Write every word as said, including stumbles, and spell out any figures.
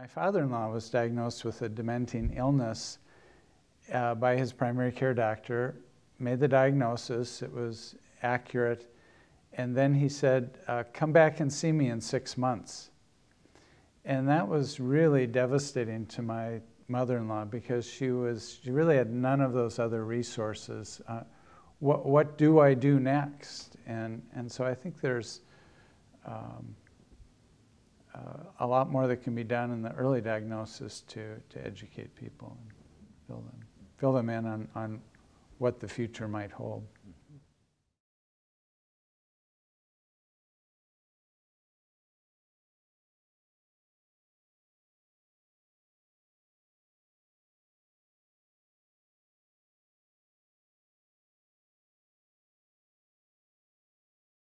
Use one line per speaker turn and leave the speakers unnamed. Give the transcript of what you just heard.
My father-in-law was diagnosed with a dementing illness uh, by his primary care doctor, made the diagnosis, it was accurate, and then he said, uh, come back and see me in six months. And that was really devastating to my mother-in-law because she was, she really had none of those other resources. Uh, what, what do I do next? And, and so I think there's um, uh, a lot more that can be done in the early diagnosis to, to educate people and fill them, fill them in on, on what the future might hold.